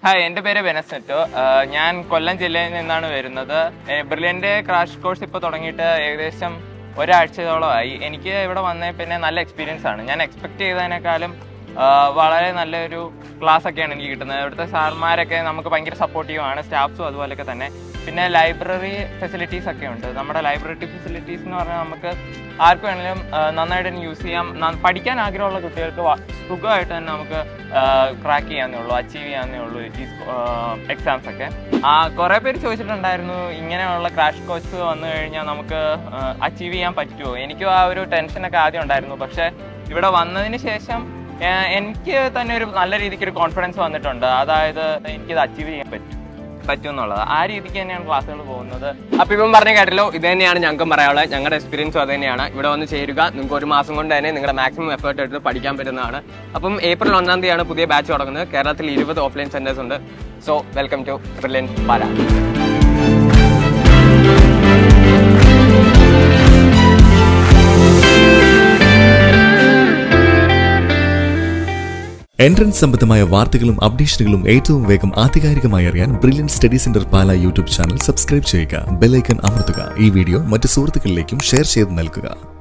Hi, എൻ്റെ പേര് വെനസ്നെറ്റോ. ഞാൻ കൊല്ലം ജില്ലയിൽ നിന്നാണ് വരുന്നത്. ബ്രില്യൻ്റെ ക്രാഷ് കോഴ്സ് ഇപ്പോൾ തുടങ്ങിയിട്ട് ഏകദേശം ഒരാഴ്ചയോളമായി. എനിക്ക് ഇവിടെ വന്നേ പിന്നെ നല്ല എക്സ്പീരിയൻസ് ആണ്. ഞാൻ എക്സ്പെക്ട് ചെയ്തതിനേക്കാളും വളരെ നല്ലൊരു ക്ലാസ് ഒക്കെയാണ് എനിക്ക് കിട്ടുന്നത്. ഇവിടുത്തെ സാർമാരൊക്കെ നമുക്ക് ഭയങ്കര സപ്പോർട്ടീവാണ്, സ്റ്റാഫ്സും അതുപോലെയൊക്കെ തന്നെ. പിന്നെ ലൈബ്രറി ഫെസിലിറ്റീസ് ഒക്കെ ഉണ്ട്. നമ്മുടെ ലൈബ്രറി ഫെസിലിറ്റീസ് എന്ന് പറഞ്ഞാൽ നമുക്ക് ആർക്ക് വേണമെങ്കിലും നന്നായിട്ട് തന്നെ യൂസ് ചെയ്യാം. പഠിക്കാൻ ആഗ്രഹമുള്ള കുട്ടികൾക്ക് സുഖമായിട്ട് തന്നെ നമുക്ക് ക്രാക്ക് ചെയ്യാന്നേ ഉള്ളൂ, അച്ചീവ് ചെയ്യാന്നേ ഉള്ളൂ ഈ എക്സാംസ് ഒക്കെ. കുറേ പേര് ചോദിച്ചിട്ടുണ്ടായിരുന്നു, ഇങ്ങനെയുള്ള ക്രാഷ് കോഴ്സ് വന്നു കഴിഞ്ഞാൽ നമുക്ക് അച്ചീവ് ചെയ്യാൻ പറ്റുമോ? എനിക്കും ആ ഒരു ടെൻഷനൊക്കെ ആദ്യം ഉണ്ടായിരുന്നു. പക്ഷേ ഇവിടെ വന്നതിന് ശേഷം എനിക്ക് തന്നെ ഒരു നല്ല രീതിക്ക് ഒരു കോൺഫിഡൻസ് വന്നിട്ടുണ്ട്. അതായത് എനിക്കിത് അച്ചീവ് ചെയ്യാൻ പറ്റും എന്നുള്ളത്. ആ രീതിക്ക് തന്നെയാണ് ക്ലാസ്സുകൾ പോകുന്നത്. അപ്പം ഇപ്പം പറഞ്ഞ കേട്ടല്ലോ, ഇത് തന്നെയാണ് ഞങ്ങൾക്കും പറയാനുള്ളത്. ഞങ്ങളുടെ എക്സ്പീരിയൻസും അത് തന്നെയാണ്. ഇവിടെ വന്ന് ചേരുക, നിങ്ങൾക്ക് ഒരു മാസം കൊണ്ട് തന്നെ നിങ്ങളുടെ മാക്സിമം എഫേർട്ട് എടുത്ത് പഠിക്കാൻ പറ്റുന്നതാണ്. അപ്പം ഏപ്രിൽ 1-ാം തീയതിയാണ് പുതിയ ബാച്ച് തുടങ്ങുന്നത്. കേരളത്തിൽ 20 ഓഫ്ലൈൻ സെന്റേഴ്സ് ഉണ്ട്. So welcome to Brilliant Pala. Entrance സംബന്ധമായ വാർത്തകളും അപ്ഡേഷനുകളും ഏറ്റവും വേഗം ആധികാരികമായി അറിയാൻ Brilliant Study Centre Pala YouTube channel subscribe ചെയ്യുക. ബെൽ ഐക്കൺ അമർത്തുക. ഈ വീഡിയോ മറ്റ് സുഹൃത്തുക്കളിലേക്കും ഷെയർ ചെയ്ത് നൽകുക.